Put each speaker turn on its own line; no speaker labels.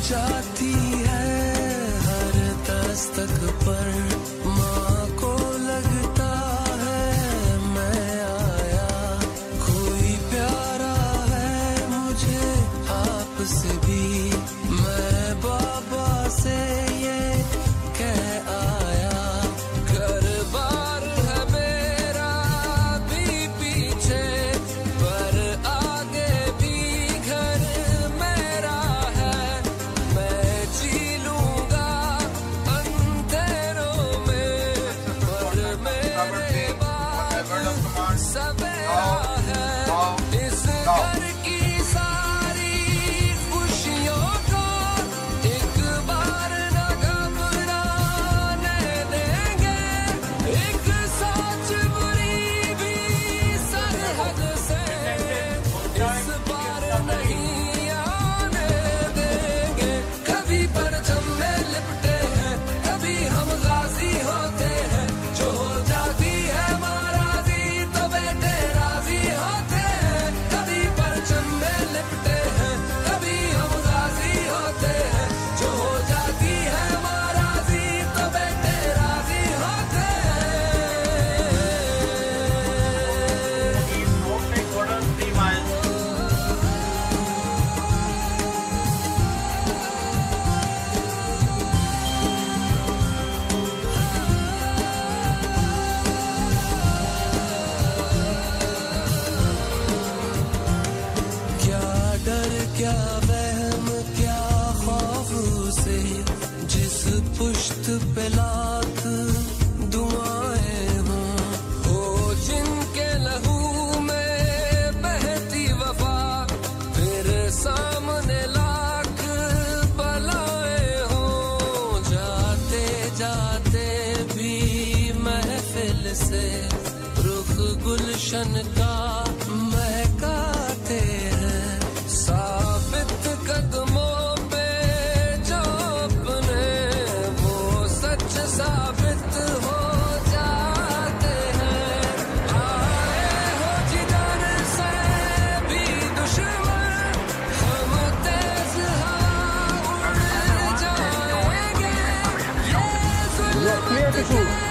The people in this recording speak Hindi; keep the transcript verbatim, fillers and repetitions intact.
जाती है हर दस्तक पर, माँ को लगता है मैं आया, कोई प्यारा है मुझे आपसे भी, मैं बाबा से ये कह आया, घर बार है मेरा भी पीछे, पर आगे भी घर मेरा है, मैं जी लूंगा अंधेरों में, पर मेरे बाद सवेरा है, इस घर की सारी खुशियों को एक बार न घबराने देंगे, एक सोच बुरी भी सरहद से इस बार नहीं आने देंगे, कभी परचम में लिपटे हैं, कभी हम गाजी होते हैं, जो हो जाती है महाराजी तो बेटे राजी होते हैं, कभी परचम में लिपटे हैं, कभी हम गाजी होते हैं, जो हो जाती है महाराजी तो बेटे राजी होते हैं।
He's moving towards three miles.
क्या डर क्या वहम क्या खौफ से, जिस पुश्त पे लाख दुआएं हों, हो जिनके लहू में बहती वफा, फिर सामने लाख बलाएं हों, जाते जाते भी महफिल से रुख गुलशन का महकाते हैं, साबित कदमों पे जो अपने वो सच साबित हो जाते हैं, आए हो जिधर से भी दुश्मन, हम तेज हवा उड़ जाएंगे, ये जुल्म